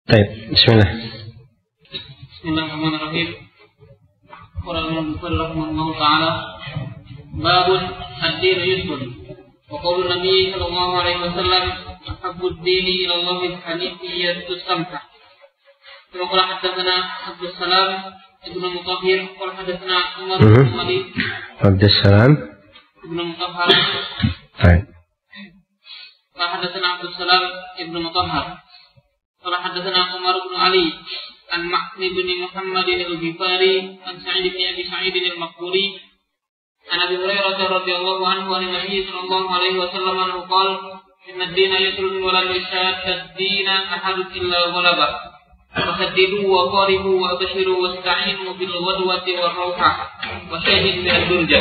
Baik, bismillah. Bismillahirrahmanirrahim. Qala al-Bukhari rahimahullahu ta'ala, babun ad-din yusrun. Wa qaulun Nabi sallallahu alaihi wasallam, ahabbu ad-dini ila Allah al-hanifiyyatu samha. Wa qala hadatsana Abdus Salam ibnu Mutahhir, qala hadatsana Umar bin Khalid. Abdus Salam ibnu Mutahhar. Baik. Qala hadatsana Abdus Salam ibnu Mutahhar. Qala hadatsana Umar bin Ali an Ma'ni bin Muhammad al-Ghifari an Sa'id bin Abi Sa'id al-Maqburi an Abi Hurairah radhiyallahu anhu an Nabi sallallahu alaihi wasallam anhu qala inna ad-dina yusrun wa lan yushadda ad-dina ahadun illa ghalaba fasaddidu wa qaribu wa abshiru wasta'inu bil ghadwati war rawha wa shahidu bil durja.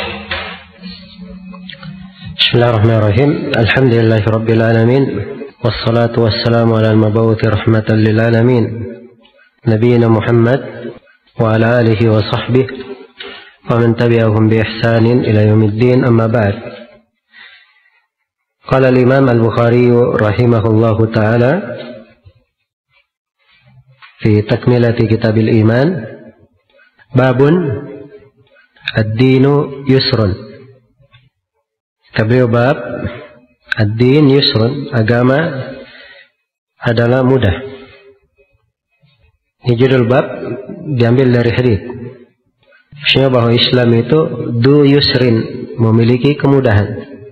Bismillahirrahmanirrahim. Alhamdulillahi rabbil alamin. Wassalatu wassalamu ala al-mabuthi rahmatan lil alamin. Nabiyyina Muhammad wa ala alihi wa sahbihi wa man tabi'ahum bi ihsanin ila yaumiddin, amma ba'd. Qala al-Imam al-Bukhari rahimahullahu ta'ala fi takmilati kitab al-iman, babun ad-dinu yusrun. Beliau bab ad-din yusrun, agama adalah mudah. Ini judul bab diambil dari hadis. Maksudnya bahwa Islam itu du yusrin, memiliki kemudahan.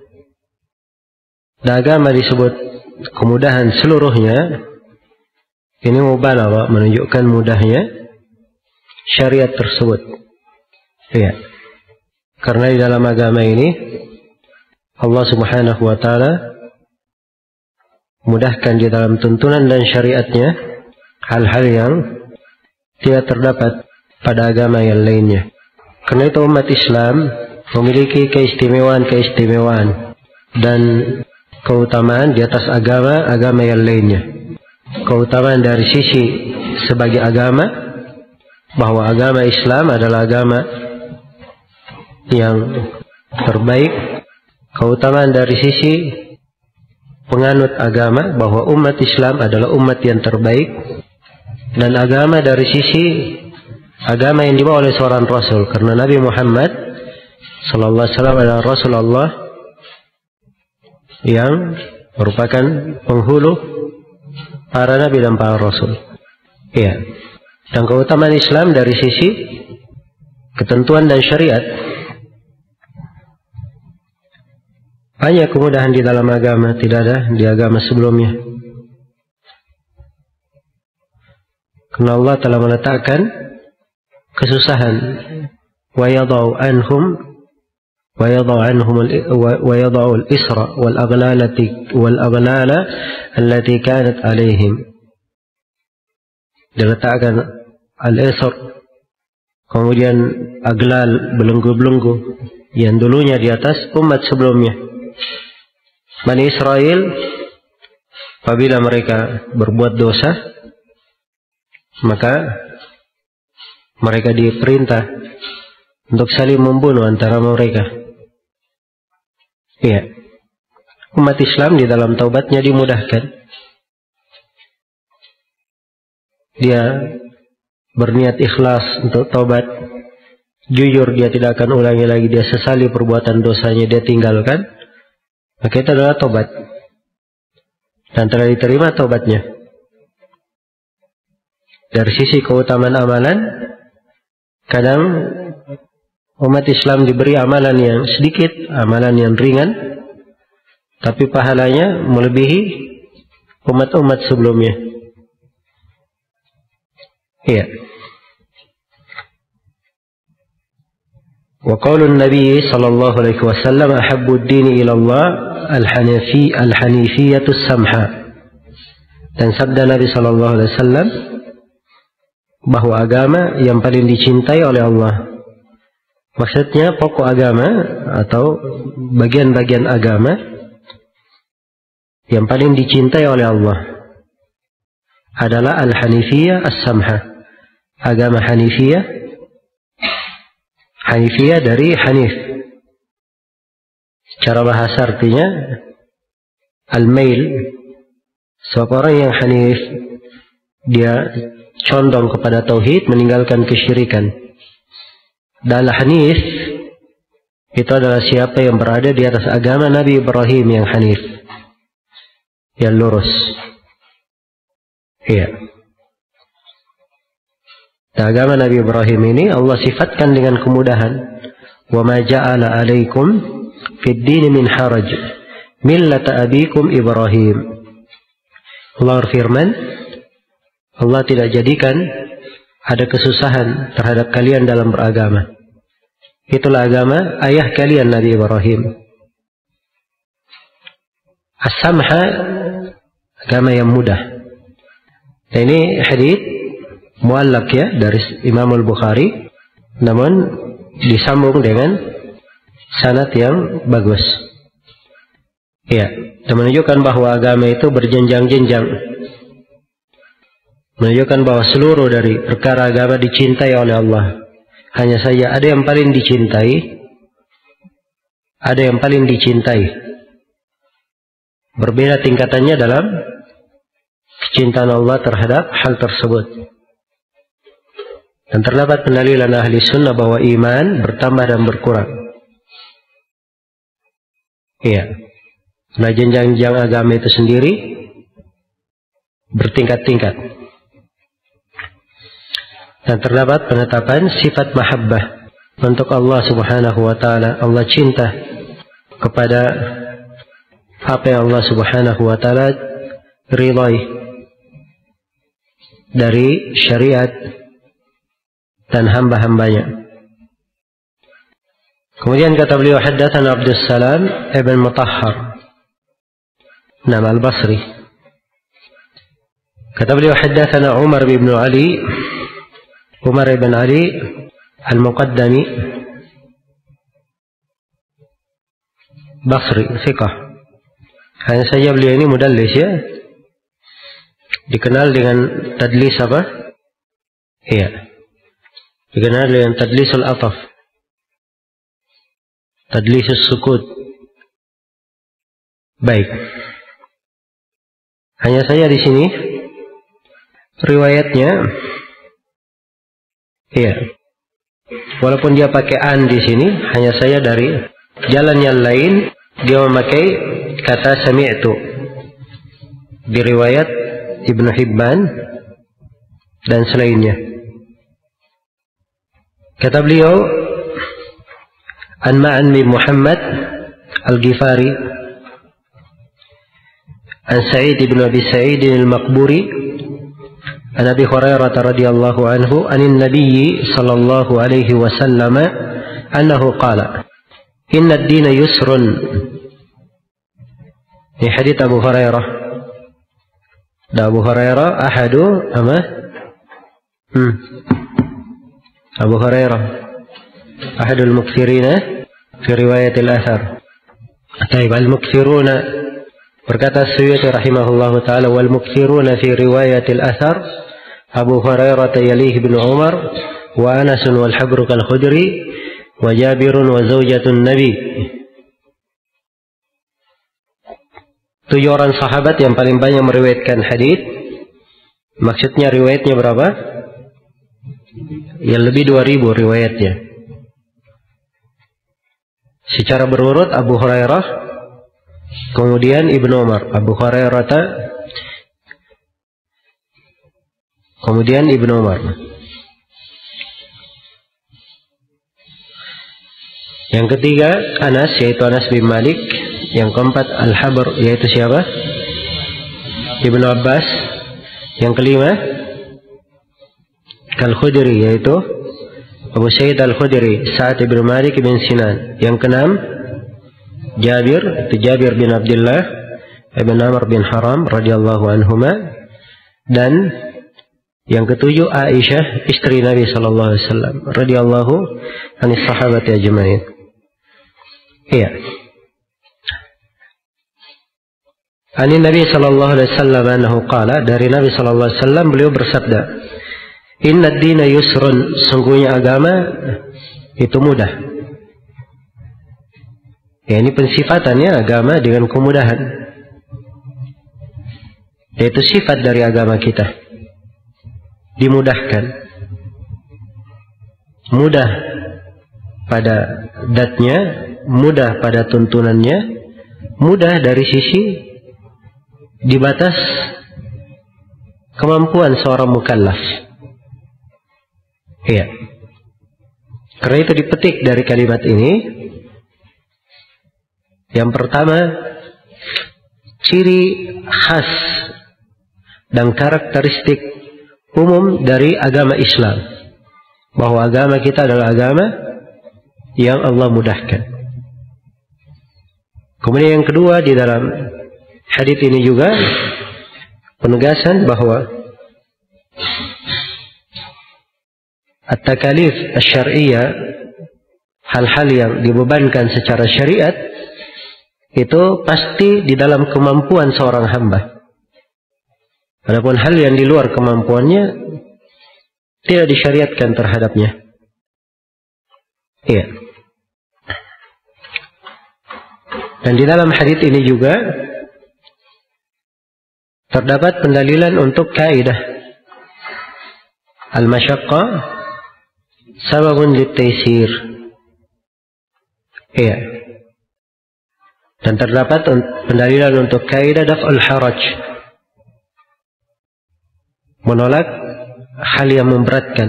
Dan agama disebut kemudahan seluruhnya. Ini mubalaghah, menunjukkan mudahnya syariat tersebut. Ya. Karena di dalam agama ini Allah Subhanahu wa ta'ala mudahkan di dalam tuntunan dan syariatnya hal-hal yang tidak terdapat pada agama yang lainnya. Karena itu umat Islam memiliki keistimewaan dan keutamaan di atas agama yang lainnya. Keutamaan dari sisi sebagai agama, bahwa agama Islam adalah agama yang terbaik. Keutamaan dari sisi penganut agama, bahwa umat Islam adalah umat yang terbaik. Dan agama dari sisi agama yang dibawa oleh seorang Rasul, karena Nabi Muhammad sallallahu alaihi wasallam adalah Rasulullah yang merupakan penghulu para Nabi dan para Rasul. Ya. Dan keutamaan Islam dari sisi ketentuan dan syariat. Banyak kemudahan di dalam agama, tidak ada di agama sebelumnya. Karena Allah telah meletakkan kesusahan. Wa yadau anhum al-isra wal aghlala allati kanat alaihim. Diletakkan al-isr, kemudian aglal, belenggu-belenggu yang dulunya di atas umat sebelumnya. Bani Israel, apabila mereka berbuat dosa, maka mereka diperintah untuk saling membunuh antara mereka. Iya. Umat Islam di dalam taubatnya dimudahkan. Dia berniat ikhlas untuk taubat, jujur dia tidak akan ulangi lagi, dia sesali perbuatan dosanya, dia tinggalkan, maka itu adalah taubat. Dan telah diterima taubatnya. Dari sisi keutamaan amalan, kadang umat Islam diberi amalan yang sedikit, amalan yang ringan, tapi pahalanya melebihi umat-umat sebelumnya. Iya. Wa qaulun Nabi sallallahu alaihi wasallam, ahabbu ad-dini ila Allah al-hanifiyyatu samha. Dan sabda Nabi sallallahu alaihi wasallam bahwa agama yang paling dicintai oleh Allah, maksudnya pokok agama atau bagian-bagian agama yang paling dicintai oleh Allah adalah al-hanifiyyah as-samha. Agama Hanifiyah, Hanifiyah dari Hanif. Secara bahasa artinya al-mail. Sebab orang yang Hanif Dia condong kepada tauhid, meninggalkan kesyirikan. Dan Hanif itu adalah siapa yang berada di atas agama Nabi Ibrahim yang Hanif, yang lurus. Iya. Agama Nabi Ibrahim ini Allah sifatkan dengan kemudahan. Wa ma ja'ala 'alaikum fid din min haraj millata abikum Ibrahim. Allah firman, Allah tidak jadikan ada kesusahan terhadap kalian dalam beragama. Itulah agama ayah kalian Nabi Ibrahim. As-samha, agama yang mudah. Dan ini hadits muallak ya dari Imam Al-Bukhari, namun disambung dengan sanad yang bagus. Ya, dan menunjukkan bahwa agama itu berjenjang-jenjang. Menunjukkan bahwa seluruh dari perkara agama dicintai oleh Allah. Hanya saja ada yang paling dicintai, ada yang paling dicintai. Berbeda tingkatannya dalam kecintaan Allah terhadap hal tersebut. Dan terdapat pendalilan ahli sunnah bahwa iman bertambah dan berkurang. Iya. Nah, jenjang-jenjang agama itu sendiri bertingkat-tingkat. Dan terdapat penetapan sifat mahabbah untuk Allah Subhanahu wa taala. Allah cinta kepada apa yang Allah Subhanahu wa taala ridai dari syariat dan hamba-hambanya. Kemudian kata beliau, haddatsana Abdus Salam ibn Mutahhar, nama Al-Basri. Kata beliau, haddatsana Umar bin Ali, Umar bin Ali Al-Muqaddami, Basri, thiqah. Hanya saja beliau ini mudallis ya. Dikenal dengan tadlis apa? Iya. Dikenal dengan tadlisul ataf, tadlisus sukut. Baik. Hanya saja di sini riwayatnya, iya. Walaupun dia pakai an di sini, hanya saja dari jalan yang lain dia memakai kata sami'tu. Di riwayat Ibnu Hibban dan selainnya. Kata beliau, an Ma'an bin Muhammad Al-Ghifari, an Sa'id bin Abi Sa'id Al-Maqburi, an Abi Hurairah radhiyallahu anhu, anin Nabi sallallahu alaihi wasallam annahu qala, inna ad-dina yusrun. Ini hadits Abu Hurairah. Dan Abu Hurairah ahadu apa? Abu Hurairah ahadul mukthirina fi riwayat al-athar. Taib al-mukthiruna, berkata Suyuti rahimahullahu ta'ala, wal mukthiruna fi riwayat al-athar Abu Hurairah yalih bin Umar wa Anas wal Habr kal-Khudri wa Jabir wa zawjatun Nabi. 7 orang sahabat yang paling banyak meriwayatkan hadis. Maksudnya riwayatnya berapa? Yang lebih 2000 riwayatnya. Secara berurut Abu Hurairah, kemudian Ibnu Umar, Abu Hurairah, kemudian Ibnu Umar. Yang ketiga Anas, yaitu Anas bin Malik. Yang keempat Al-Habr, yaitu siapa? Ibnu Abbas. Yang kelima Al-Khudri, yaitu Abu Sa'id Al-Khudri, Sa'ad bin Malik bin Sinan. Yang keenam Jabir, itu Jabir bin Abdullah ibn Amr bin Haram radhiyallahu anhuma. Dan yang ketujuh Aisyah, istri Nabi sallallahu alaihi wasallam radhiyallahu anis sahabati ajma'in. Iya. Ani Nabi sallallahu alaihi wasallam annahu qala, dari Nabi sallallahu alaihi wasallam beliau bersabda, inna ad-dina yusrun, sungguhnya agama itu mudah. Ya, ini pensifatannya agama dengan kemudahan. Yaitu sifat dari agama kita. dimudahkan. Mudah pada datnya, mudah pada tuntunannya, mudah dari sisi dibatas kemampuan seorang mukallaf. Iya. Karena itu dipetik dari kalimat ini. Yang pertama, ciri khas dan karakteristik umum dari agama Islam, bahwa agama kita adalah agama yang Allah mudahkan. Kemudian yang kedua, di dalam hadis ini juga penegasan bahwa at-takalif asy-syar'iyyah, hal-hal yang dibebankan secara syariat, itu pasti di dalam kemampuan seorang hamba. Adapun hal yang di luar kemampuannya tidak disyariatkan terhadapnya. Iya. Dan di dalam hadis ini juga terdapat pendalilan untuk kaidah al-masyaqqah sababun lit-taysir. Iya. Dan terdapat pendalilan untuk kaidah daf'ul haraj, menolak hal yang memberatkan.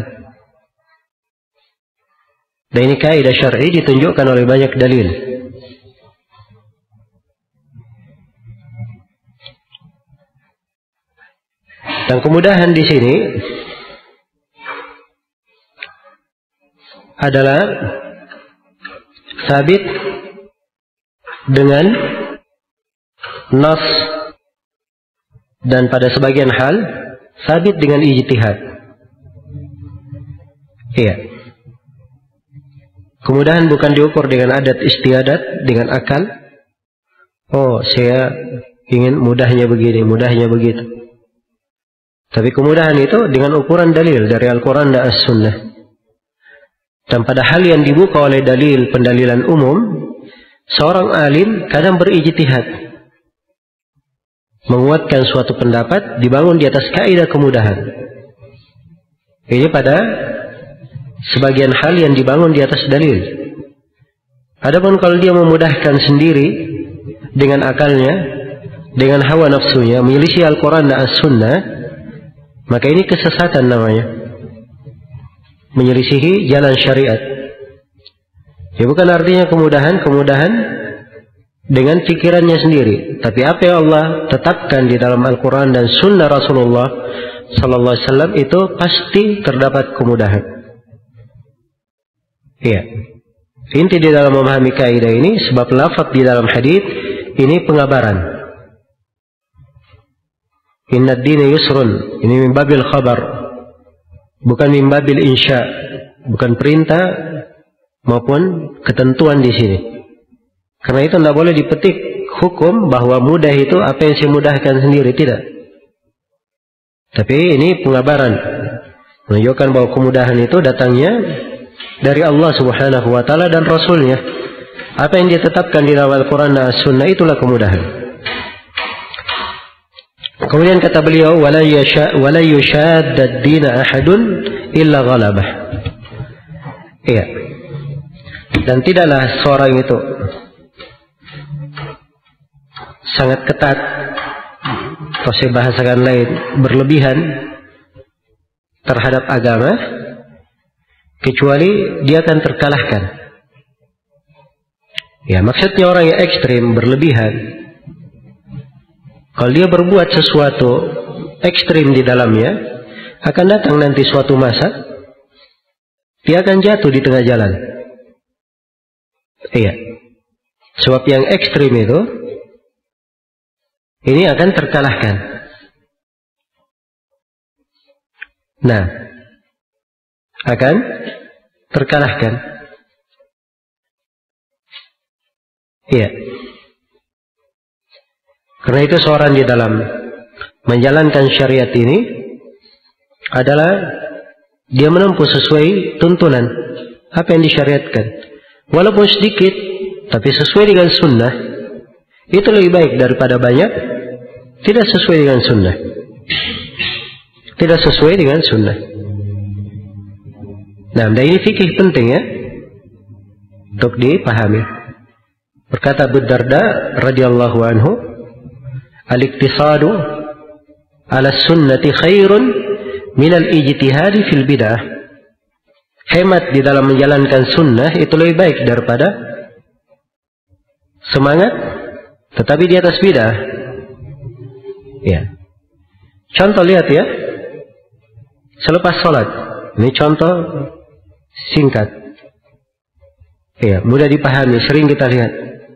Dan ini kaidah syar'i ditunjukkan oleh banyak dalil. Dan kemudahan di sini adalah sabit dengan nas, dan pada sebagian hal sabit dengan ijtihad. Iya. Kemudahan bukan diukur dengan adat istiadat, dengan akal. Oh, saya ingin mudahnya begini, mudahnya begitu. Tapi kemudahan itu dengan ukuran dalil dari Al-Quran dan As-Sunnah. Dan pada hal yang dibuka oleh dalil, pendalilan umum, seorang alim kadang berijtihad, menguatkan suatu pendapat dibangun di atas kaidah kemudahan. Ini pada sebagian hal yang dibangun di atas dalil. Adapun kalau dia memudahkan sendiri dengan akalnya, dengan hawa nafsunya, menyelisih Al-Quran dan As-Sunnah, maka ini kesesatan namanya, menyelisihi jalan syariat. Ya, bukan artinya kemudahan dengan pikirannya sendiri, tapi apa yang Allah tetapkan di dalam Al-Quran dan Sunnah Rasulullah Sallallahu Alaihi Wasallam itu pasti terdapat kemudahan. Iya. Inti di dalam memahami kaidah ini, sebab lafaz di dalam hadis ini pengabaran. Inna ad-dina yusrun. Ini min babil khabar, bukan min babil insya, bukan perintah maupun ketentuan di sini. Karena itu tidak boleh dipetik hukum bahwa mudah itu apa yang saya mudahkan sendiri, tidak. Tapi ini pengabaran, menunjukkan bahwa kemudahan itu datangnya dari Allah Subhanahu wa Ta'ala dan Rasulnya. Apa yang ditetapkan di dalam Al-Quran dan As-Sunnah itulah kemudahan. Kemudian kata beliau, wala yushadda ad-dina ahadun illa ghalabah. Iya. Dan tidaklah seorang itu sangat ketat, atau saya bahasakan lain, berlebihan terhadap agama, kecuali dia akan terkalahkan. Ya, maksudnya orang yang ekstrim, berlebihan, kalau dia berbuat sesuatu ekstrim di dalamnya, akan datang nanti suatu masa dia akan jatuh di tengah jalan. Iya. Sebab yang ekstrim itu ini akan terkalahkan. Nah, akan terkalahkan. Iya. Karena itu seorang di dalam menjalankan syariat ini adalah dia menempuh sesuai tuntunan apa yang disyariatkan. Walaupun sedikit, tapi sesuai dengan sunnah, itu lebih baik daripada banyak tidak sesuai dengan sunnah. tidak sesuai dengan sunnah. Nah, dan ini fikih penting ya untuk dipahami. Berkata Abu Darda radhiyallahu anhu, al-iktisadu ala sunnati khairun min al-ijtihadi fil bid'ah. Hemat di dalam menjalankan sunnah itu lebih baik daripada semangat tetapi di atas bid'ah. Ya. Contoh lihat ya. Selepas sholat. Ini contoh singkat. Ya, mudah dipahami, sering kita lihat.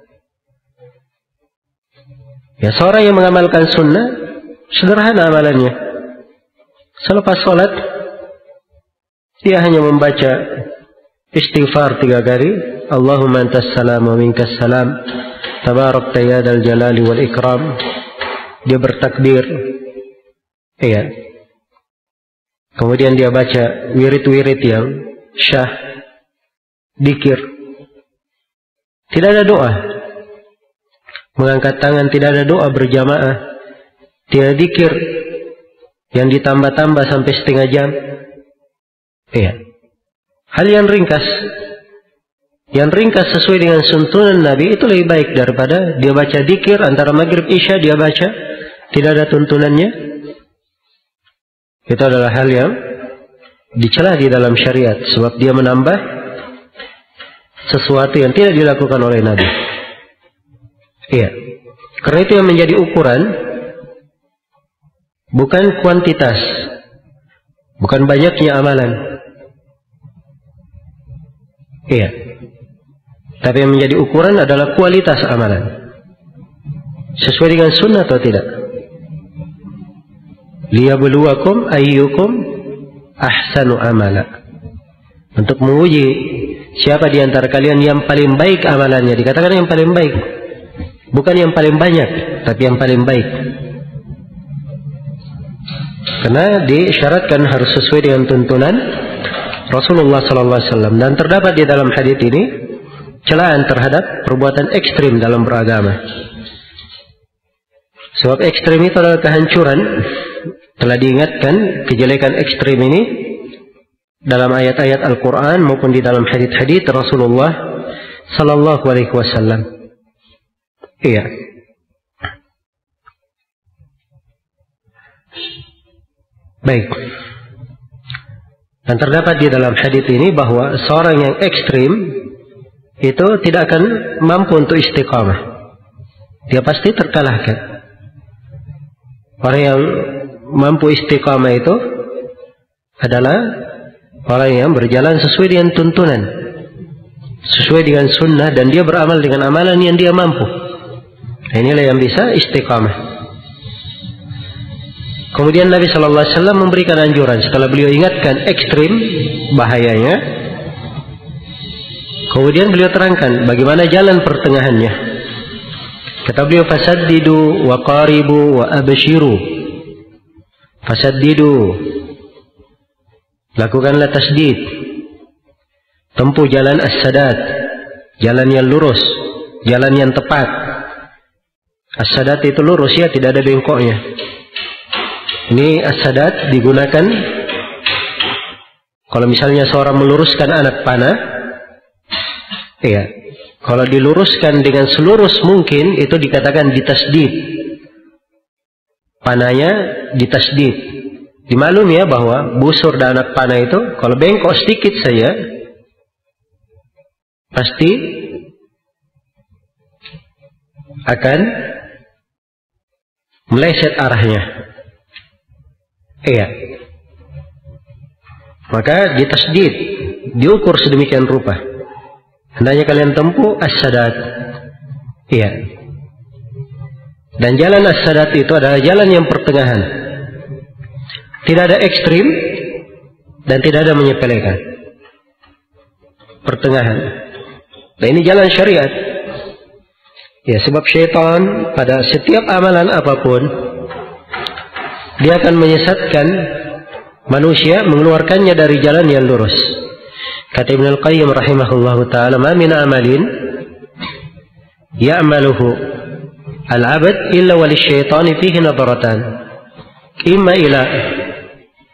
Ya, seorang yang mengamalkan sunnah sederhana amalannya. Selepas sholat dia hanya membaca istighfar 3 kali. Allahumma antas salam wa minkas salam. Tabarakta ya dzal jalali wal ikram. Dia bertakbir. Iya. Kemudian dia baca wirid-wirid yang syah, dikir. Tidak ada doa. Mengangkat tangan tidak ada doa berjamaah. Tidak dikir yang ditambah-tambah sampai setengah jam. Iya. Hal yang ringkas. Yang ringkas sesuai dengan tuntunan Nabi itu lebih baik daripada dia baca dikir antara maghrib isya dia baca tidak ada tuntunannya. Itu adalah hal yang dicela di dalam syariat sebab dia menambah sesuatu yang tidak dilakukan oleh Nabi. Iya. Karena itu yang menjadi ukuran bukan kuantitas, bukan banyaknya amalan. Iya. Tapi yang menjadi ukuran adalah kualitas amalan. Sesuai dengan sunnah atau tidak. Liyabluwakum ayyukum ahsanu amala. Untuk menguji siapa di antara kalian yang paling baik amalannya. Dikatakan yang paling baik. Bukan yang paling banyak, tapi yang paling baik. Karena disyaratkan harus sesuai dengan tuntunan Rasulullah SAW. Dan terdapat di dalam hadits ini celaan terhadap perbuatan ekstrim dalam beragama. Sebab ekstrim itu adalah kehancuran. Telah diingatkan kejelekan ekstrim ini dalam ayat-ayat Al-Quran maupun di dalam hadits-hadits Rasulullah Sallallahu Alaihi Wasallam. Iya. Baik. Dan terdapat di dalam hadits ini bahwa seorang yang ekstrim itu tidak akan mampu untuk istiqamah. Dia pasti terkalahkan. Orang yang mampu istiqamah itu adalah orang yang berjalan sesuai dengan tuntunan, sesuai dengan sunnah, dan dia beramal dengan amalan yang dia mampu. Nah, inilah yang bisa istiqamah. Kemudian Nabi SAW memberikan anjuran setelah beliau ingatkan ekstrim bahayanya. Kemudian beliau terangkan bagaimana jalan pertengahannya. Kata beliau, fasaddidu wa qaribu wa abshiru. Fasaddidu, lakukanlah tasdid, tempuh jalan as-sadad, jalan yang lurus, jalan yang tepat. As-sadad itu lurus ya, tidak ada bengkoknya. Ini as-sadad digunakan kalau misalnya seorang meluruskan anak panah, iya, kalau diluruskan dengan selurus mungkin itu dikatakan ditasdid. Panahnya ditasdid. Dimaklum ya bahwa busur dan anak panah itu kalau bengkok sedikit saja pasti akan meleset arahnya. Iya. Maka ditasdid, diukur sedemikian rupa. Hendaknya kalian tempuh as-sadad. Iya. Dan jalan as-sadad itu adalah jalan yang pertengahan. Tidak ada ekstrim dan tidak ada menyepelekan. Pertengahan. Nah, ini jalan syariat. Ya, sebab syaitan pada setiap amalan apapun dia akan menyesatkan manusia, mengeluarkannya dari jalan yang lurus. Kata Ibnu Al-Qayyim rahimahullahu taala, "Ma min amalin ya'maluhu al-'abd illa wa lisyaitani fihi nadaratan, imma ila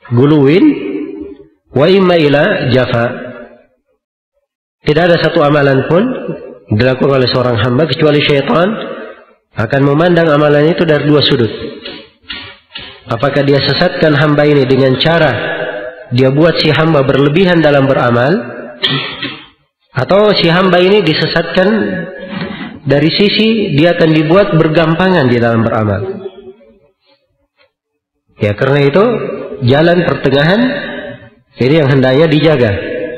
guluwin wa imma ila jafa. Tidak ada satu amalan pun dilakukan oleh seorang hamba kecuali syaitan akan memandang amalan itu dari dua sudut. Apakah dia sesatkan hamba ini dengan cara dia buat si hamba berlebihan dalam beramal, atau si hamba ini disesatkan dari sisi dia akan dibuat bergampangan di dalam beramal. Ya, karena itu jalan pertengahan ini yang hendaknya dijaga.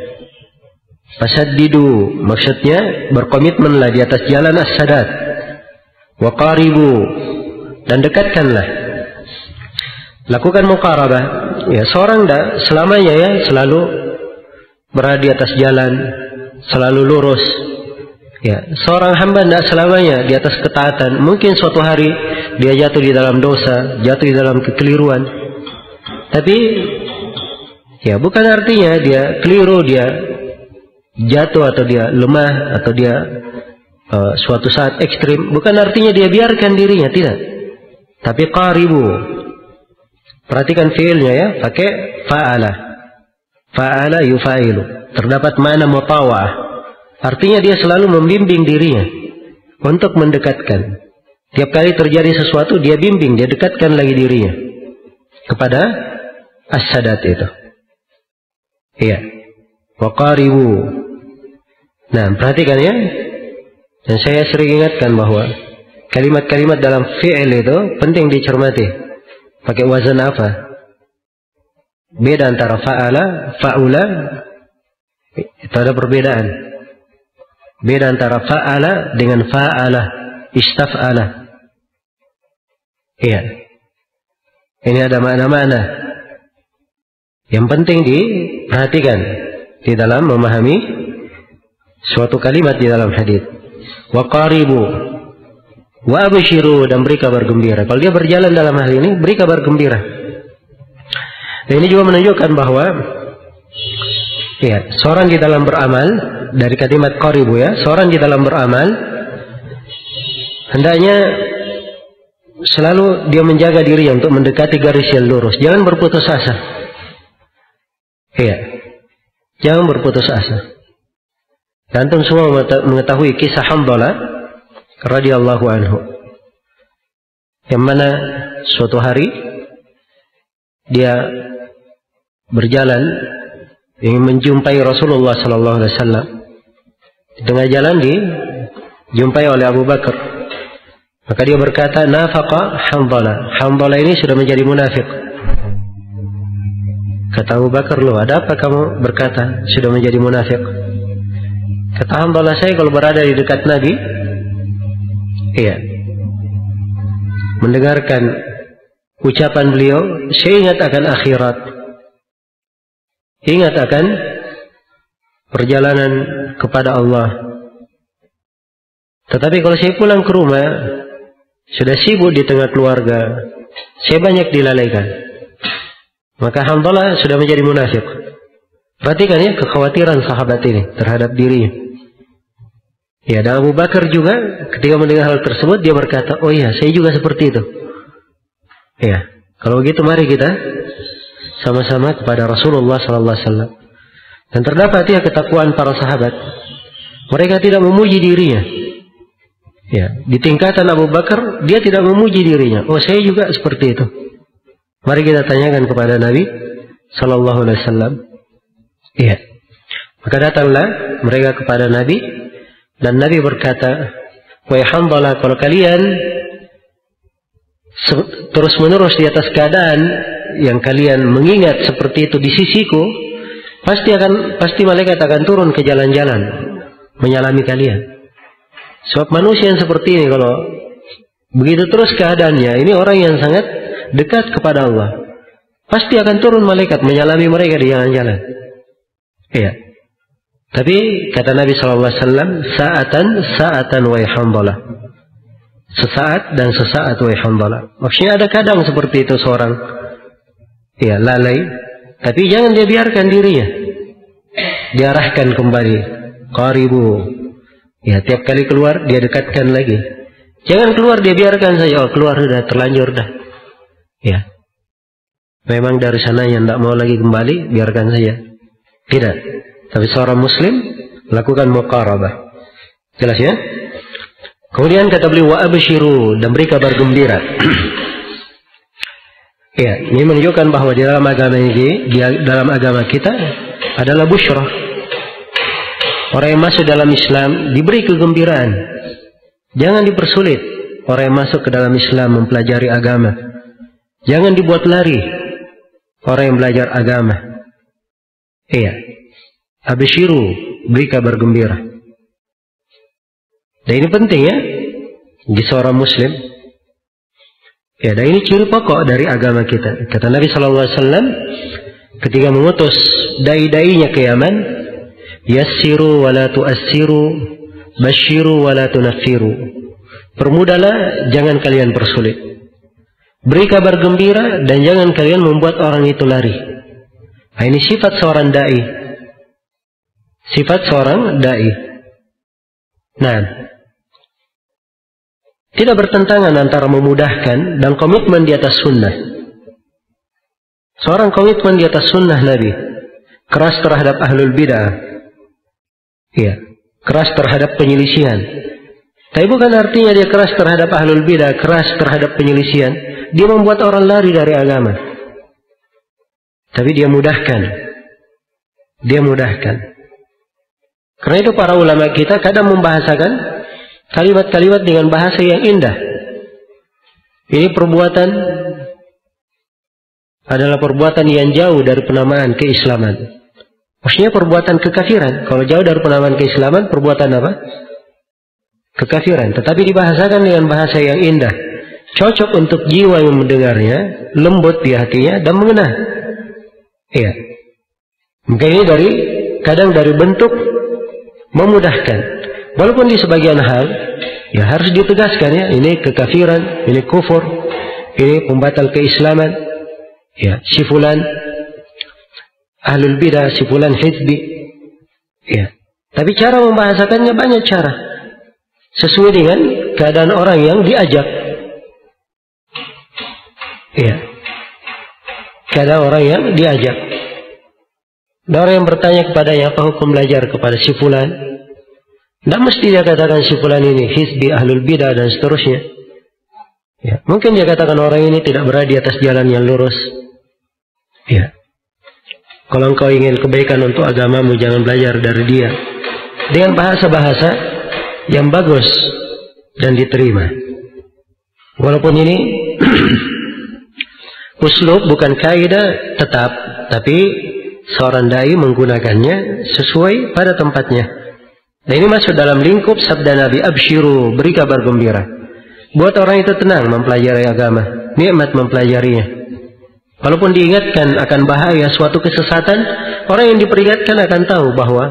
Fasaddidu, maksudnya berkomitmenlah di atas jalan as-sadat. Wa qaribu, dan dekatkanlah. Lakukan muqarabah. Ya, seorang selamanya ya selalu berada di atas jalan, selalu lurus. Ya, seorang hamba tidak selamanya di atas ketaatan. Mungkin suatu hari dia jatuh di dalam dosa, jatuh di dalam kekeliruan. Tapi ya bukan artinya dia keliru, dia jatuh atau dia lemah atau dia suatu saat ekstrim. Bukan artinya dia biarkan dirinya, tidak. Tapi qaribu. Perhatikan fiilnya ya, pakai fa'ala. Fa'ala yufailu. Terdapat makna mutawa'ah. Artinya dia selalu membimbing dirinya untuk mendekatkan. Tiap kali terjadi sesuatu dia bimbing, dia dekatkan lagi dirinya kepada as-sadat itu. Iya. Wa qaribu. Nah, perhatikan ya. Dan saya sering ingatkan bahwa kalimat-kalimat dalam fi'il itu penting dicermati. Pakai wazan apa? Beda antara fa'ala, fa'ula. Itu ada perbedaan. Beda antara fa'ala dengan fa'ala, istaf'ala. Iya. Ini ada makna-makna yang penting diperhatikan di dalam memahami suatu kalimat di dalam hadis. Wa qaribu wa abshiru, dan beri kabar gembira. Kalau dia berjalan dalam hal ini, beri kabar gembira. Dan ini juga menunjukkan bahwa ya, seorang di dalam beramal, dari kalimat qaribu ya, seorang di dalam beramal hendaknya selalu dia menjaga diri untuk mendekati garis yang lurus. Jangan berputus asa. Iya. Jangan berputus asa. Dan antum semua mengetahui kisah Hanzalah radhiyallahu anhu, yang mana suatu hari dia berjalan ingin menjumpai Rasulullah sallallahu alaihi wasallam. Di tengah jalan dijumpai oleh Abu Bakar. Maka dia berkata, nafaqa Hanzalah. Hanzalah ini sudah menjadi munafik. Kata Abu Bakar, loh, ada apa kamu berkata sudah menjadi munafik? Kata Hanzalah, saya kalau berada di dekat Nabi, iya, mendengarkan ucapan beliau, saya ingat akan akhirat, ingat akan perjalanan kepada Allah. Tetapi kalau saya pulang ke rumah, sudah sibuk di tengah keluarga, saya banyak dilalaikan. Maka Hanzalah sudah menjadi munafik. Perhatikan ya kekhawatiran sahabat ini terhadap dirinya. Ya, dan Abu Bakar juga ketika mendengar hal tersebut dia berkata, oh iya, saya juga seperti itu. Ya, kalau begitu mari kita sama-sama kepada Rasulullah sallallahu alaihi wasallam. Dan terdapat ya ketakwaan para sahabat. Mereka tidak memuji dirinya. Ya, di tingkatan Abu Bakar dia tidak memuji dirinya. Oh, saya juga seperti itu. Mari kita tanyakan kepada Nabi sallallahu alaihi wasallam. Iya. Maka datanglah mereka kepada Nabi dan Nabi berkata, "Wahai Hanzalah, kalau kalian terus-menerus di atas keadaan yang kalian mengingat seperti itu di sisiku, pasti malaikat akan turun ke jalan-jalan menyalami kalian. Sebab manusia yang seperti ini kalau begitu terus keadaannya, ini orang yang sangat dekat kepada Allah. Pasti akan turun malaikat menyalami mereka di jalan-jalan." Iya. Tapi kata Nabi sallallahu alaihi wasallam, sa'atan wa Hanzalah. Sesaat dan sesaat wa Hanzalah. Maksudnya ada kadang seperti itu seorang ya lalai, tapi jangan dia biarkan dirinya. Diarahkan kembali. Qaribu. Ya, tiap kali keluar dia dekatkan lagi. Jangan keluar dia biarkan saja. Oh, keluar sudah terlanjur dah. Ya. memang dari sananya tidak mau lagi kembali, biarkan saja. Tidak. Tapi seorang muslim lakukan muqarabah. Jelas ya? Kemudian kata beliau, wa abshiru, dan beri kabar gembira. Ya, ini menunjukkan bahwa di dalam agama kita adalah busyrah. Orang yang masuk dalam Islam diberi kegembiraan. Jangan dipersulit orang yang masuk ke dalam Islam mempelajari agama. Jangan dibuat lari orang yang belajar agama. Iya. Abshiru, beri kabar gembira. Dan ini penting ya di seorang muslim. Ya, dan ini ciri pokok dari agama kita. Kata Nabi SAW ketika mengutus dai-dainya ke Yaman, yassiru wa la tu'assiru, basyiru wa la tunaffiru. Permudahlah, jangan kalian persulit. Beri kabar gembira dan jangan kalian membuat orang itu lari. Nah, ini sifat seorang dai. Sifat seorang dai. Nah, tidak bertentangan antara memudahkan dan komitmen di atas sunnah. Seorang komitmen di atas sunnah Nabi, keras terhadap ahlul bid'ah, ya, keras terhadap penyelisihan. Tapi bukan artinya dia keras terhadap ahlul bid'ah, keras terhadap penyelisihan, dia membuat orang lari dari agama. Tapi dia mudahkan. Dia mudahkan. Karena itu para ulama kita kadang membahasakan kalimat-kalimat dengan bahasa yang indah. Ini perbuatan adalah perbuatan yang jauh dari penamaan keislaman. Maksudnya perbuatan kekafiran. Kalau jauh dari penamaan keislaman, perbuatan apa? Kekafiran. Tetapi dibahasakan dengan bahasa yang indah. Cocok untuk jiwa yang mendengarnya, lembut di hatinya, dan mengena. Iya. Mungkin ini kadang dari bentuk memudahkan. Walaupun di sebagian hal, ya harus ditegaskan ya, ini kekafiran, ini kufur, ini pembatal keislaman, ya, si fulan ahlul bidah, si fulan hizbi, ya. Tapi cara membahasakannya banyak cara, sesuai dengan keadaan orang yang diajak, ya, keadaan orang yang diajak. Dan orang yang bertanya kepadanya, apa hukum belajar kepada si fulan? Tidak mesti dia katakan si fulan ini hizbi, ahlul bidah, dan seterusnya. Ya, mungkin dia katakan orang ini tidak berada di atas jalan yang lurus. Ya. Kalau engkau ingin kebaikan untuk agamamu, jangan belajar dari dia. Dengan bahasa-bahasa yang bagus dan diterima. Walaupun ini uslub bukan kaidah tetap, tapi seorang dai menggunakannya sesuai pada tempatnya. Nah, ini masuk dalam lingkup sabda Nabi, absyiru, beri kabar gembira. Buat orang itu tenang mempelajari agama, nikmat mempelajarinya. Walaupun diingatkan akan bahaya suatu kesesatan, orang yang diperingatkan akan tahu bahwa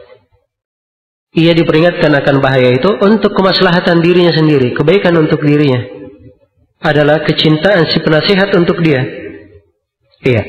ia diperingatkan akan bahaya itu untuk kemaslahatan dirinya sendiri, kebaikan untuk dirinya. Adalah kecintaan si penasihat untuk dia. Iya.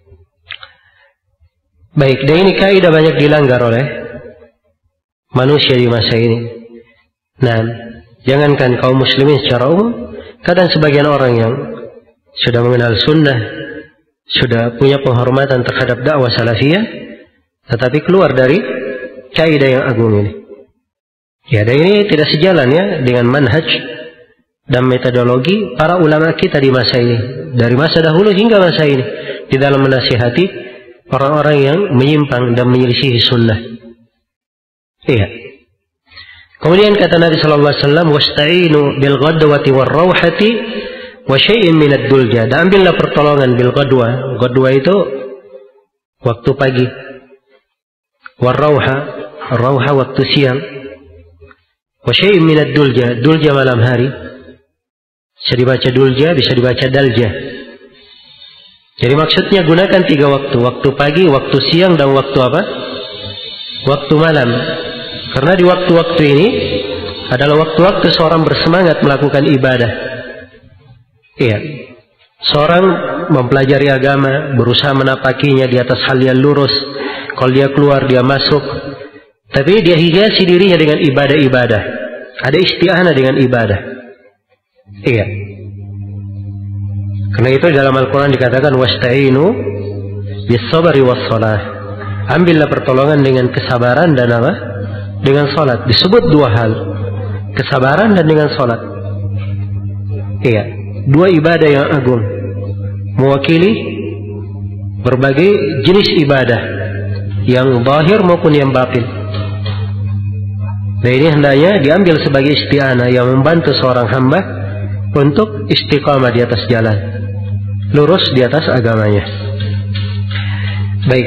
Baik, dan ini kaidah banyak dilanggar oleh manusia di masa ini. Nah, jangankan kaum muslimin secara umum, kadang sebagian orang yang sudah mengenal sunnah, sudah punya penghormatan terhadap dakwah salafiyah, tetapi keluar dari kaidah yang agung ini. Ya, dan ini tidak sejalan ya dengan manhaj dan metodologi para ulama kita di masa ini, dari masa dahulu hingga masa ini, di dalam menasihati orang-orang yang menyimpang dan menyelisihi sunnah. Iya. Kemudian kata Nabi sallallahu alaihi wasallam, "Wasta'inu bil ghadwati war rauhati wa syai'in min ad-dulja." Dan ambillah pertolongan bil ghadwa. Ghadwa itu waktu pagi. War rauha waktu siang. Wa syai'in min ad-dulja. Dulja malam hari. Bisa dibaca dulja, bisa dibaca dalja. Jadi maksudnya gunakan 3 waktu. Waktu pagi, waktu siang, dan waktu apa? Waktu malam. Karena di waktu-waktu ini adalah waktu-waktu seorang bersemangat melakukan ibadah. Iya. Seorang mempelajari agama, berusaha menapakinya di atas hal yang lurus. Kalau dia keluar, dia masuk. Tapi dia hiasi dirinya dengan ibadah-ibadah. Ada isti'anah dengan ibadah. Iya. Karena itu dalam Al-Quran dikatakan wasta'inu bis-sabri was-shalah. Ambillah pertolongan dengan kesabaran dan apa? Dengan salat. Disebut dua hal, kesabaran dan dengan salat. Iya, dua ibadah yang agung, mewakili berbagai jenis ibadah yang zahir maupun yang batin. Nah, ini hendaknya diambil sebagai isti'anah yang membantu seorang hamba untuk istiqamah di atas jalan, lurus di atas agamanya. Baik.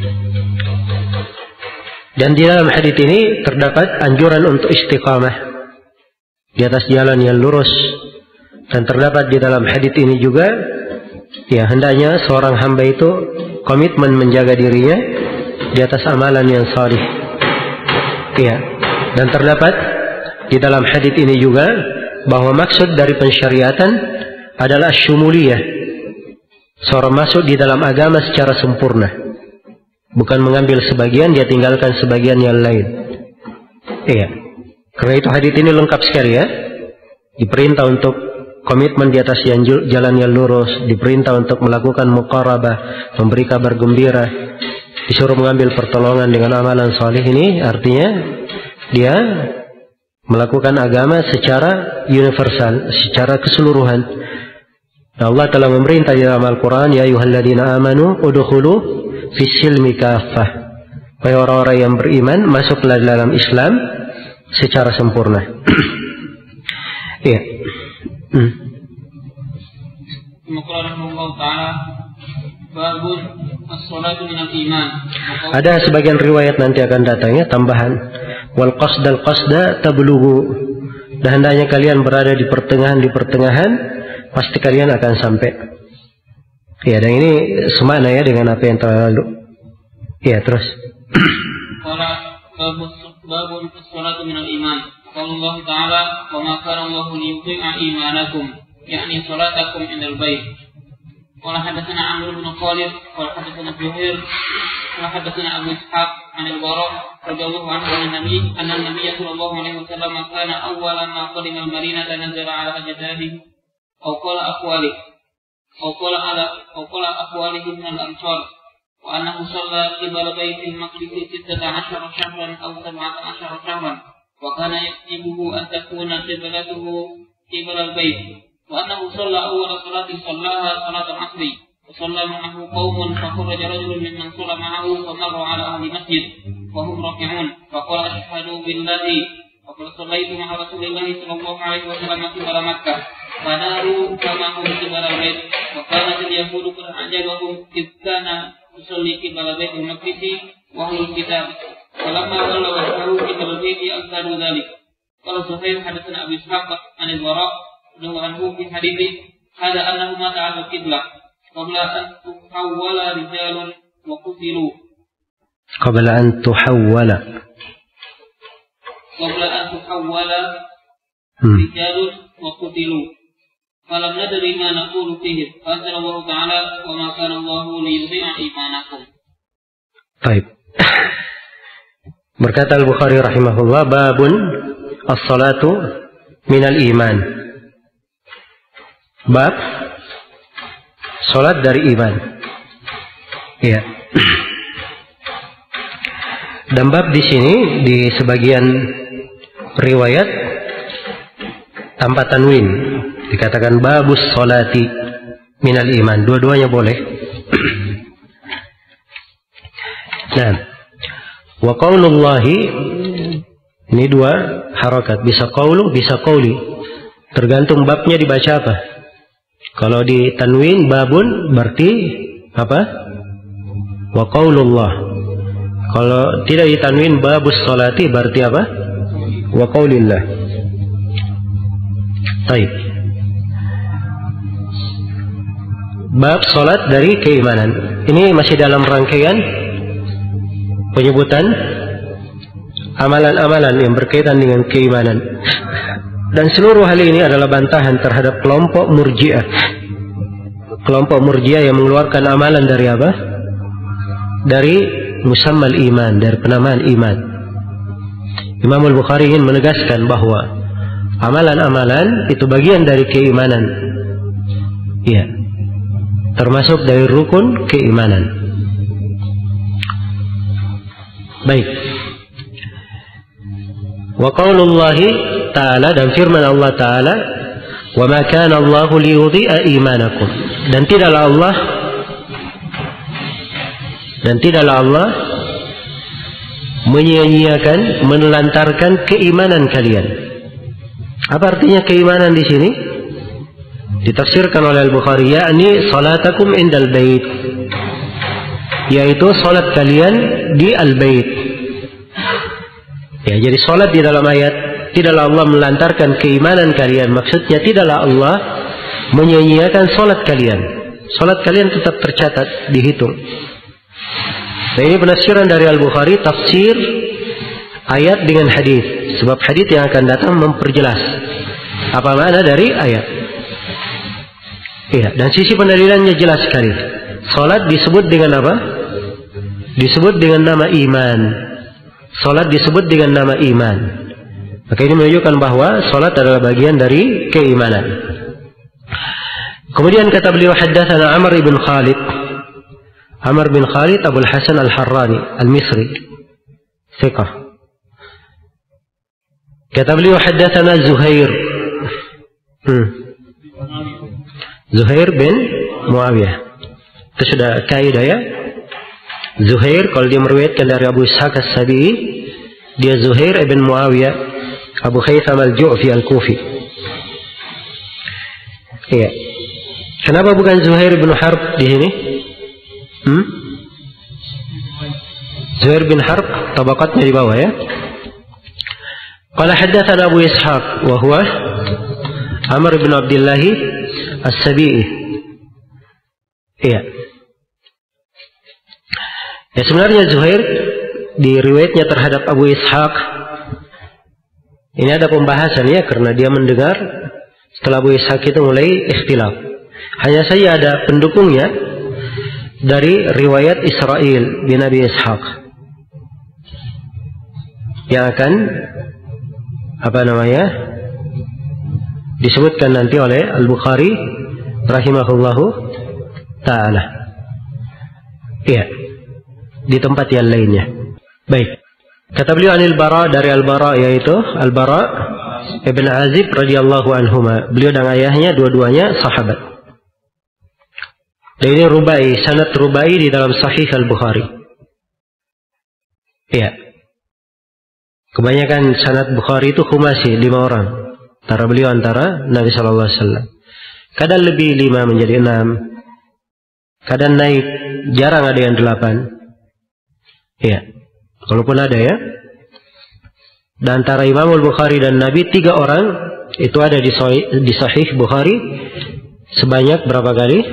Dan di dalam hadits ini terdapat anjuran untuk istiqamah di atas jalan yang lurus. Dan terdapat di dalam hadits ini juga, ya, hendaknya seorang hamba itu komitmen menjaga dirinya di atas amalan yang salih. Ya. Dan terdapat di dalam hadits ini juga bahwa maksud dari pensyariatan adalah syumuliyah. Seorang masuk di dalam agama secara sempurna, bukan mengambil sebagian dia tinggalkan sebagian yang lain. Iya. Karena itu hadits ini lengkap sekali, ya. Diperintah untuk komitmen di atas jalan yang lurus, diperintah untuk melakukan muqarabah, memberi kabar gembira, disuruh mengambil pertolongan dengan amalan salih. Ini artinya dia melakukan agama secara universal, secara keseluruhan. Allah telah memerintah di dalam Al-Quran, ya ayyuhalladzina amanu udkhulu fis-silmi kaffah. Wahai orang-orang yang beriman, masuklah dalam Islam secara sempurna. Iya. Ada sebagian riwayat nanti akan datangnya tambahan, wal qasdal qasda tablughu, dan hendaknya kalian berada di pertengahan, pasti kalian akan sampai. Ya, dan ini semakna ya dengan apa yang telah lalu. Ya, terus. Babun as-salatu minal iman. Allah Ta'ala, wa ma kana Allahu liyudhi'a imanakum, yakni salatakum indal bait. Qala hadatsana Amr bin Khalid, qala hadatsana Zuhair, qala hadatsana Abu Ishaq an al-Bara radhiyallahu anhu anna an-nabiy sallallahu alaihi wasallam kana awwala ma qadima al-Madinah nazala ala ajdadihi aw qala aqwalihi min al-ansar wa annahu shalla qibala baitil maqdis 16 shahran aw 17 shahran wa kana yajibuhu an takuna qiblatuhu qibla al-bait. وأنه صلى أول صلاة صلاها صلاة العصر وصلى معه قوم فخرج رجل ممن صلى معه فمر على أهل مسجد وهم راكعون فقال أشهد بالله وقد صليت مع رسول الله صلى الله عليه وسلم قبل مكة فناروا كما هم قبل البيت وكانت اليهود قد أعجبهم إذ كان يصلي قبل بيت المقدس وأهل الكتاب فلما ولى وجهه قبل البيت أنكروا ذلك. قال زهير حدثنا أبي إسحاق عن البراء عنه في حديثه هذا أنه مات على القبلة قبل أن تحول رجال وقتلوا قبل أن تحول رجال وقتلوا فلم ندري ما نقول فيه فأنزل الله تعالى وما كان الله ليضيع إيمانكم. طيب. Berkata Al-Bukhari rahimahullah, babun as-salatu minal iman. Bab salat dari iman. Ya. Dan bab di sini di sebagian riwayat tanpa tanwin, dikatakan babus salati minal iman. Dua-duanya boleh. Nah, wa qaulullahi, ini dua harakat, bisa qaulu bisa qauli, tergantung babnya dibaca apa. Kalau di tanwin babun berarti apa? Wa qaulullah. Kalau tidak di tanwin babus salati berarti apa? Wa qaulillah. Baik. Bab salat dari keimanan. Ini masih dalam rangkaian penyebutan amalan-amalan yang berkaitan dengan keimanan. Dan seluruh hal ini adalah bantahan terhadap kelompok Murji'ah. Kelompok Murji'ah yang mengeluarkan amalan dari apa? Dari musammal iman, dari penamaan iman. Imam Al-Bukhari ingin menegaskan bahwa amalan-amalan itu bagian dari keimanan. Iya, termasuk dari rukun keimanan. Baik. Wa qaulullahi ta'ala, dan firman Allah Ta'ala, wa ma kana Allahu liyudhi'a imanakum, dan tidaklah Allah menyia-nyiakan, menelantarkan keimanan kalian. Apa artinya keimanan di sini? Ditafsirkan oleh Al-Bukhari, yakni salatakum indal bait, yaitu salat kalian di al-bait. Ya, jadi salat di dalam ayat, tidaklah Allah melantarkan keimanan kalian, maksudnya tidaklah Allah menyia-nyiakan salat kalian. Salat kalian tetap tercatat, dihitung. Dan ini penafsiran dari Al-Bukhari, tafsir ayat dengan hadis, sebab hadis yang akan datang memperjelas apa makna dari ayat. Iya, dan sisi pendalilannya jelas sekali. Salat disebut dengan apa? Disebut dengan nama iman. Salat disebut dengan nama iman. Maka ini menunjukkan bahwa salat adalah bagian dari keimanan. Kemudian kata beliau, haddatsana Amr bin Khalid. Amr bin Khalid Abul Hasan Al-Harrani Al-Misri, thiqah. Kata beliau, haddatsana Zuhair. Zuhair bin Muawiyah. Itu sudah kaidah ya. Zuhair kalau dia meriwayatkan dari Abu Ishaq As-Sabi'i, dia Zuhair ibn Muawiyah Abu Khaytham Al-Ju'fi Al-Kufi. Iya. Kenapa bukan Zuhair bin Harb di sini? Zuhair bin Harb tabaqatnya di bawah ya. Qala haddatsana Abu Ishaq wa huwa Amr bin Abdullah As-Sabi'i. Iya. Ya, sebenarnya Zuhair di riwayatnya terhadap Abu Ishaq ini ada pembahasan ya, karena dia mendengar setelah Abu Ishaq itu mulai ikhtilaf. Hanya saja ada pendukungnya dari riwayat Israel bin Abi Ishaq yang akan disebutkan nanti oleh Al-Bukhari rahimahullahu ta'ala. Iya, di tempat yang lainnya. Baik. Kata beliau anil Bara, dari Al-Bara, yaitu Al-Bara ibn Azib radhiyallahu anhuma. Beliau dan ayahnya dua-duanya sahabat. Dan ini rubai, sanad rubai di dalam Sahih Al-Bukhari. Iya. Kebanyakan sanad Bukhari itu khumasi, 5 orang. Antara beliau, antara Nabi Sallallahu Alaihi Wasallam. Kadang lebih 5 menjadi 6. Kadang naik, jarang ada yang 8. Iya. Kalaupun ada ya. Dan antara Imam Al-Bukhari dan Nabi 3 orang itu ada di Sahih Bukhari sebanyak berapa kali?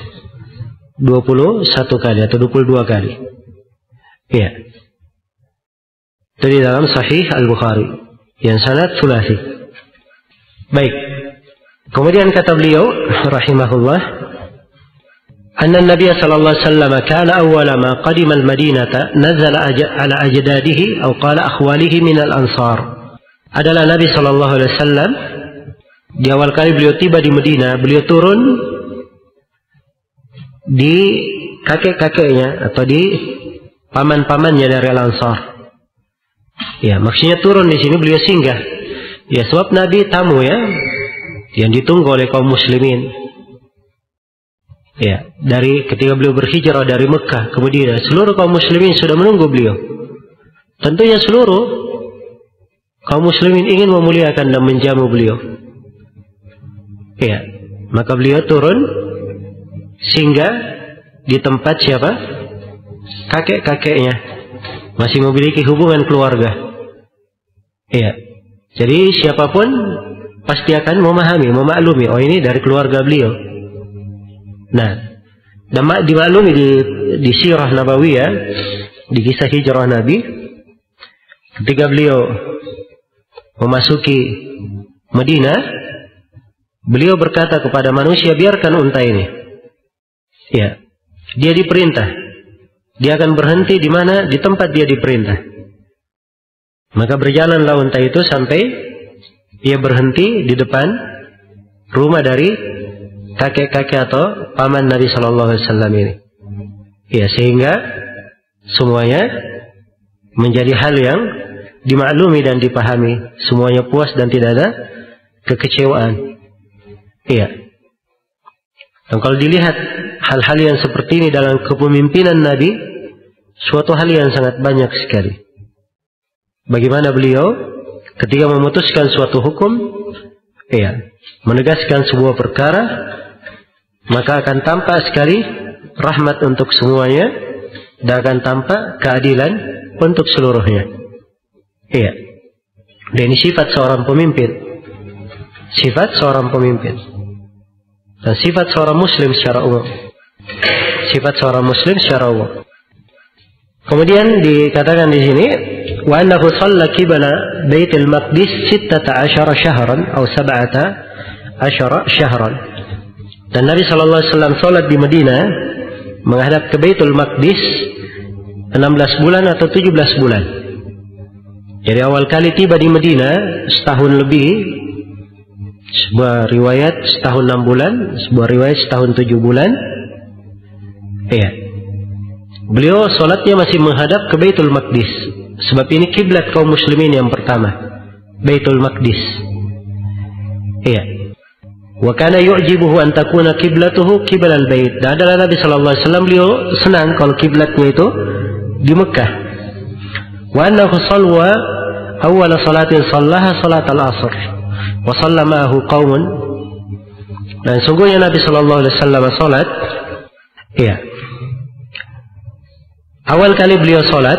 21 kali atau 22 kali. Iya. Itu di dalam Sahih Al-Bukhari yang sanad sulasi. Baik. Kemudian kata beliau rahimahullah, anna Nabi sallallahu alaihi wasallam kana awwala ma qadima al-Madinata nazala ala ajdadihi atau qala akhwalihi min al-Ansar. Adalah Nabi sallallahu alaihi wasallam di awal kali beliau tiba di Madinah, beliau turun di kakek-kakeknya atau di paman-pamannya dari Al-Ansar. Ya, maksudnya turun di sini beliau singgah. Ya, sebab Nabi tamu ya, yang ditunggu oleh kaum muslimin. Ya, dari ketika beliau berhijrah dari Mekah ke Madinah, seluruh kaum muslimin sudah menunggu beliau. Tentunya seluruh kaum muslimin ingin memuliakan dan menjamu beliau. Ya, maka beliau turun singgah di tempat siapa? Kakek-kakeknya. Masih memiliki hubungan keluarga. Iya. Jadi siapapun pasti akan memahami, memaklumi, oh ini dari keluarga beliau. Nah, dan dimaklumi di Sirah Nabawiyah, di kisah hijrah Nabi, ketika beliau memasuki Madinah, beliau berkata kepada manusia, biarkan unta ini. Ya, dia diperintah. Dia akan berhenti di mana? Di tempat dia diperintah. Maka berjalanlah unta itu sampai ia berhenti di depan rumah dari kakek-kakek atau paman Nabi Shallallahu Alaihi Wasallam ini. Ya, sehingga semuanya menjadi hal yang dimaklumi dan dipahami, semuanya puas dan tidak ada kekecewaan. Iya. Dan kalau dilihat hal-hal yang seperti ini dalam kepemimpinan Nabi, suatu hal yang sangat banyak sekali. Bagaimana beliau ketika memutuskan suatu hukum, iya, menegaskan sebuah perkara, maka akan tampak sekali rahmat untuk semuanya dan akan tampak keadilan untuk seluruhnya. Iya. Dan ini sifat seorang pemimpin. Sifat seorang pemimpin. Dan sifat seorang muslim secara umum. Sifat seorang muslim secara umum. Kemudian dikatakan di sini, wa annahu shalla qibala Baitul Maqdis 16 syahran atau 17 syahran. Dan Nabi sallallahu alaihi wasallam salat di Madinah menghadap ke Baitul Maqdis 16 bulan atau 17 bulan. Jadi awal kali tiba di Madinah setahun lebih, sebuah riwayat setahun 6 bulan, sebuah riwayat setahun 7 bulan. Iya. Beliau sholatnya masih menghadap ke Baitul Maqdis, sebab ini kiblat kaum muslimin yang pertama, Baitul Maqdis. Iya. Wa kana yu'jibuhu an takuna qiblatuhu qiblal bait. Dan adalah Nabi sallallahu alaihi wasallam beliau senang kalau kiblatnya itu di Mekah. Wa annahu salwa awwal salatin sallaha salat al-asr wa shalla ma'ahu qaumun. Dan sungguhnya Nabi sallallahu alaihi wasallam salat, iya, awal kali beliau salat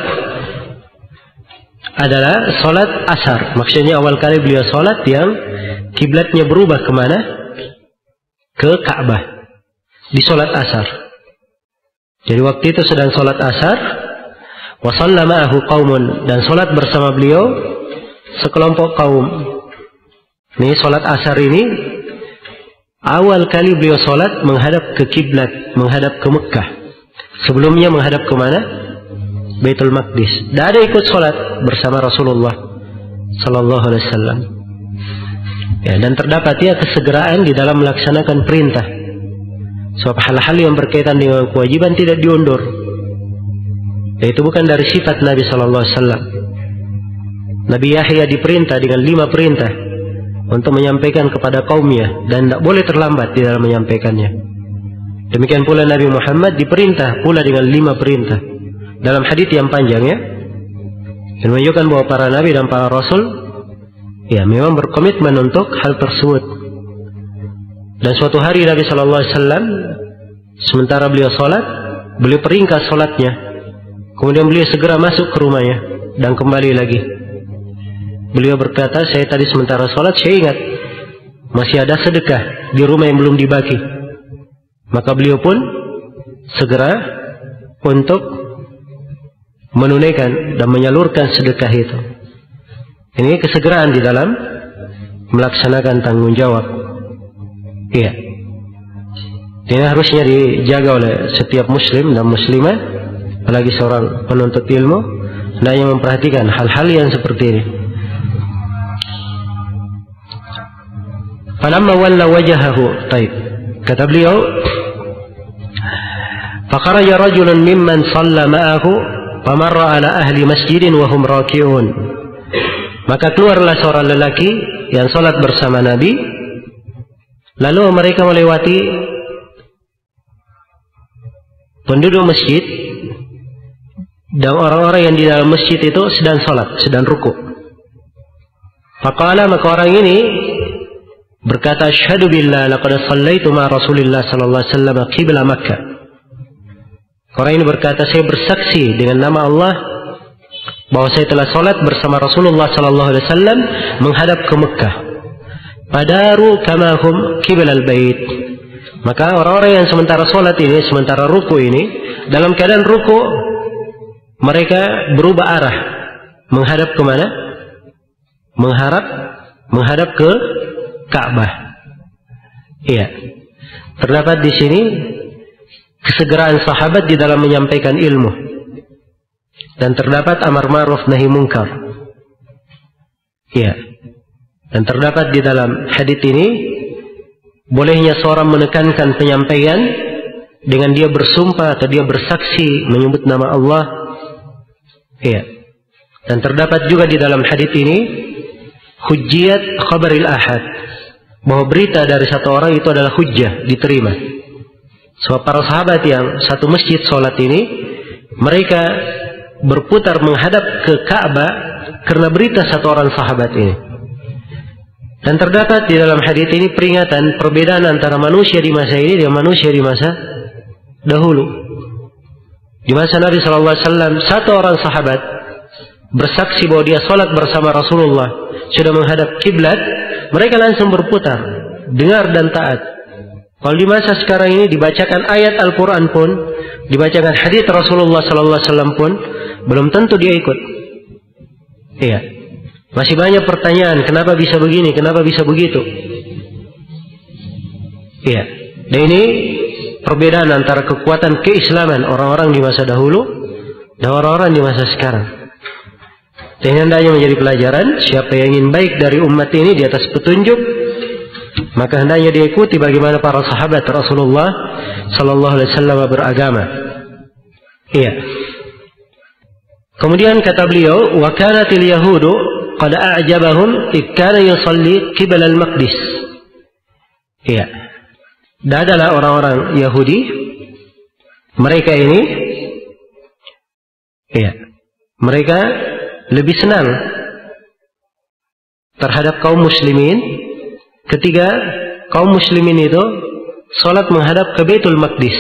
adalah salat asar. Maksudnya awal kali beliau salat yang kiblatnya berubah kemana? Ke Ka'bah. Di salat asar. Jadi waktu itu sedang salat asar. Wa shalla ma'ahu qaumun, dan salat bersama beliau sekelompok kaum. Ini salat asar ini awal kali beliau salat menghadap ke kiblat, menghadap ke Mekah. Sebelumnya menghadap ke mana? Baitul Maqdis. Dan ada ikut salat bersama Rasulullah sallallahu alaihi wasallam. Ya, dan terdapat ya kesegeraan di dalam melaksanakan perintah. Sebab hal-hal yang berkaitan dengan kewajiban tidak diundur. Dan itu bukan dari sifat Nabi sallallahu alaihi wasallam. Nabi Yahya diperintah dengan 5 perintah untuk menyampaikan kepada kaumnya dan tidak boleh terlambat di dalam menyampaikannya. Demikian pula Nabi Muhammad diperintah pula dengan 5 perintah dalam hadits yang panjang ya. Dan menunjukkan bahwa para nabi dan para rasul ya memang berkomitmen untuk hal tersebut. Dan suatu hari Nabi sallallahu alaihi wasallam sementara beliau salat, beliau peringkas salatnya. Kemudian beliau segera masuk ke rumahnya dan kembali lagi. Beliau berkata, saya tadi sementara salat saya ingat masih ada sedekah di rumah yang belum dibagi. Maka beliau pun segera untuk menunaikan dan menyalurkan sedekah itu. Ini kesegeraan di dalam melaksanakan tanggung jawab. Iya. Ini harusnya dijaga oleh setiap muslim dan muslimah, apalagi seorang penuntut ilmu, hendaknya memperhatikan hal-hal yang seperti ini. Falamma walla wajhahu, taib. Kata beliau, faqaraja rajulun mimman shalla ma'ahu famarra ala ahli masjidin wa hum raki'un. Maka keluarlah seorang lelaki yang salat bersama Nabi, lalu mereka melewati penduduk masjid dan orang-orang yang di dalam masjid itu sedang salat, sedang ruku'. Faqala, maka orang ini berkata, asyhadu billah laqad shallaitu ma Rasulillah sallallahu alaihi wasallam qibla Makkah. Orang ini berkata, saya bersaksi dengan nama Allah bahwa saya telah salat bersama Rasulullah sallallahu alaihi wasallam menghadap ke Mekah. Fadaru kama hum qibla al-bait. Maka orang-orang yang sementara salat ini, sementara ruku ini, dalam keadaan ruku mereka berubah arah menghadap ke mana? Menghadap ke Ka'bah. Iya. Terdapat di sini kesegeraan sahabat di dalam menyampaikan ilmu. Dan terdapat amar ma'ruf nahi munkar. Iya. Dan terdapat di dalam hadits ini bolehnya seorang menekankan penyampaian dengan dia bersumpah atau dia bersaksi menyebut nama Allah. Iya. Dan terdapat juga di dalam hadits ini hujjiyat khabaril ahad, bahwa berita dari satu orang itu adalah hujjah, diterima. Sebab para sahabat yang satu masjid sholat ini, mereka berputar menghadap ke Ka'bah karena berita satu orang sahabat ini. Dan terdapat di dalam hadits ini peringatan perbedaan antara manusia di masa ini dan manusia di masa dahulu. Di masa Nabi SAW, satu orang sahabat bersaksi bahwa dia sholat bersama Rasulullah, sudah menghadap kiblat, mereka langsung berputar, dengar dan taat. Kalau di masa sekarang ini dibacakan ayat Al-Quran pun, dibacakan hadits Rasulullah SAW pun, belum tentu dia ikut. Iya. Masih banyak pertanyaan, kenapa bisa begini, kenapa bisa begitu. Iya. Dan ini perbedaan antara kekuatan keislaman orang-orang di masa dahulu dan orang-orang di masa sekarang. Dan hendaknya menjadi pelajaran, siapa yang ingin baik dari umat ini di atas petunjuk, maka hendaknya diikuti bagaimana para sahabat Rasulullah sallallahu alaihi wasallam beragama. Iya. Kemudian kata beliau, wa kanatil yahudu qad a'jabahum id kana yusalli qibla al-maqdis. Iya. Dan adalah orang-orang Yahudi, mereka ini, iya, mereka lebih senang terhadap kaum muslimin ketika kaum muslimin itu salat menghadap ke Baitul Maqdis.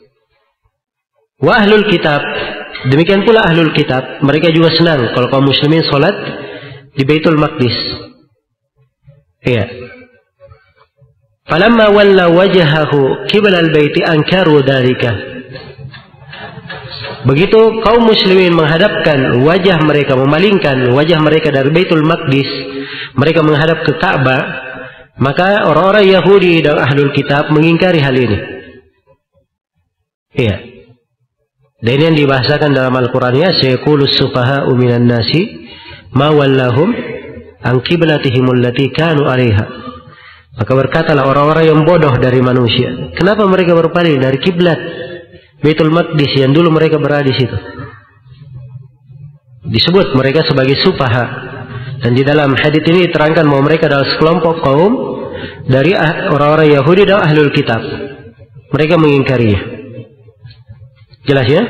Wa ahlul kitab, demikian pula ahlul kitab, mereka juga senang kalau kaum muslimin salat di Baitul Maqdis. Iya. Falamma walla wajhahu qibla al-baiti ankaru dzalika. Begitu kaum muslimin menghadapkan wajah mereka, memalingkan wajah mereka dari Baitul Maqdis, mereka menghadap ke Ka'bah, maka orang-orang Yahudi dan ahlul kitab mengingkari hal ini. Iya. Dan yang dibahasakan dalam Al-Qur'annya, sayaqulus sufaha'u minan nasi ma wallahum an qiblatihim allati kanu 'alaiha. Maka berkatalah orang-orang yang bodoh dari manusia, kenapa mereka berpaling dari kiblat Baitul Maqdis yang dulu mereka berada di situ? Disebut mereka sebagai sufaha. Dan di dalam hadits ini diterangkan bahwa mereka adalah sekelompok kaum dari orang-orang Yahudi dan ahlul kitab. Mereka mengingkarinya. Jelas ya?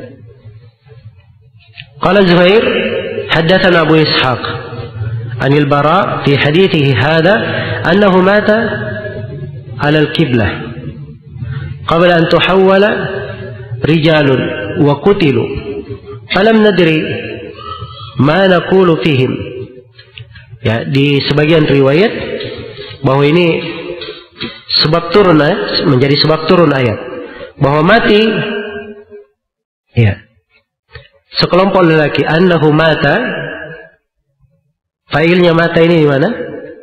Qala Zuhair, haddatsana Abu Ishaq anil Bara fi hadithihi hadha annahu mata ala al-qiblah qabla an tuhawwala rijalun wa qutilu falam nadri ma naqulu fihim. Ya, di sebagian riwayat bahwa ini sebab turun, menjadi sebab turun ayat bahwa mati, ya, sekelompok lelaki, annahu mata, failnya mata ini di mana?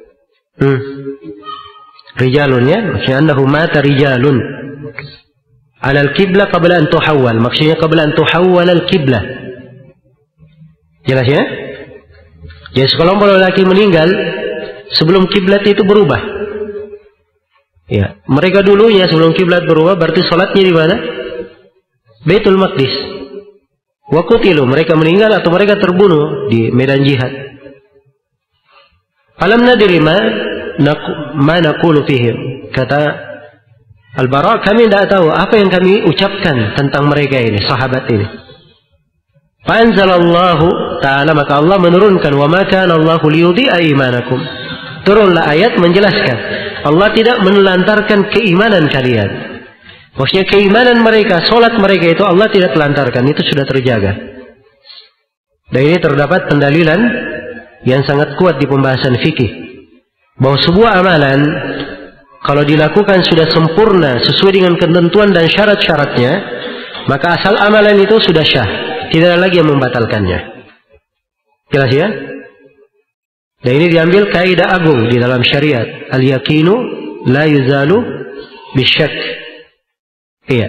Rijalun, ya, maksudnya annahu mata rijalun ala al-qiblah qabla an tuhawwal, maksudnya qabla an tuhawwal al-qiblah. Jelas ya? Ya, sekelompok lelaki meninggal sebelum kiblat itu berubah. Ya, mereka dulunya sebelum kiblat berubah berarti salatnya di mana? Baitul Maqdis. Wa qutilu, mereka meninggal atau mereka terbunuh di medan jihad. Falam nadri ma naqulu fihim. Kata Al-Bara, kami tidak tahu apa yang kami ucapkan tentang mereka ini, sahabat ini. Fa anzalallahu ta'ala, maka Allah menurunkan, wa ma kana Allahu liyudhi'a imanakum. Turunlah ayat menjelaskan Allah tidak menelantarkan keimanan kalian. Maksudnya keimanan mereka, solat mereka itu Allah tidak telantarkan, itu sudah terjaga. Dan ini terdapat pendalilan yang sangat kuat di pembahasan fikih, bahwa sebuah amalan kalau dilakukan sudah sempurna sesuai dengan ketentuan dan syarat-syaratnya, maka asal amalan itu sudah syah, tidak ada lagi yang membatalkannya. Jelas ya? Dan ini diambil kaidah agung di dalam syariat, al-yaqinu la yuzalu bisyak. Iya.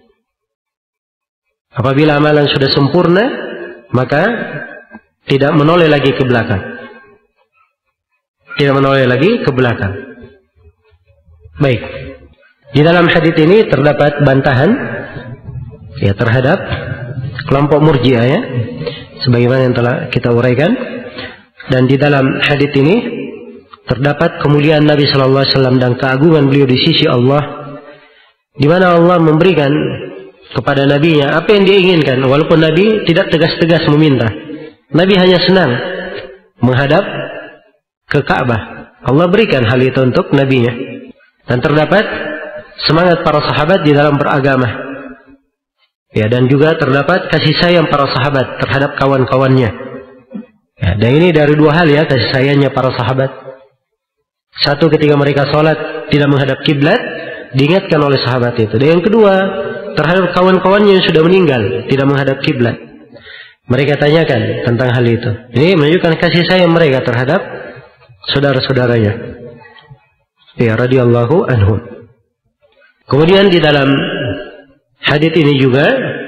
Apabila amalan sudah sempurna, maka tidak menoleh lagi ke belakang. Tidak menoleh lagi ke belakang. Baik. Di dalam hadits ini terdapat bantahan ya terhadap kelompok Murji'ah ya. Sebagaimana yang telah kita uraikan. Dan di dalam hadits ini terdapat kemuliaan Nabi sallallahu alaihi wasallam dan keagungan beliau di sisi Allah, di mana Allah memberikan kepada nabinya apa yang dia inginkan, walaupun Nabi tidak tegas-tegas meminta. Nabi hanya senang menghadap ke Ka'bah. Allah berikan hal itu untuk nabinya. Dan terdapat semangat para sahabat di dalam beragama. Ya, dan juga terdapat kasih sayang para sahabat terhadap kawan-kawannya. Ya, dan ini dari dua hal ya kasih sayangnya para sahabat. Satu, ketika mereka sholat tidak menghadap kiblat, diingatkan oleh sahabat itu. Dan yang kedua, terhadap kawan-kawannya yang sudah meninggal tidak menghadap kiblat, mereka tanyakan tentang hal itu. Ini menunjukkan kasih sayang mereka terhadap saudara-saudaranya. Ya, radhiyallahu anhum. Kemudian di dalam hadits ini juga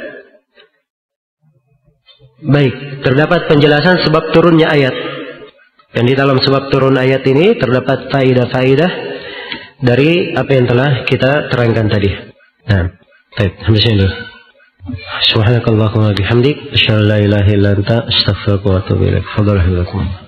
baik, terdapat penjelasan sebab turunnya ayat. Dan di dalam sebab turun ayat ini terdapat faidah-faidah dari apa yang telah kita terangkan tadi. Nah, baik, sampai sini. Subhanakallahumma bihamdik, asyhadu an la ilaha illa anta, astaghfiruka wa atubu ilaik. Fadhal.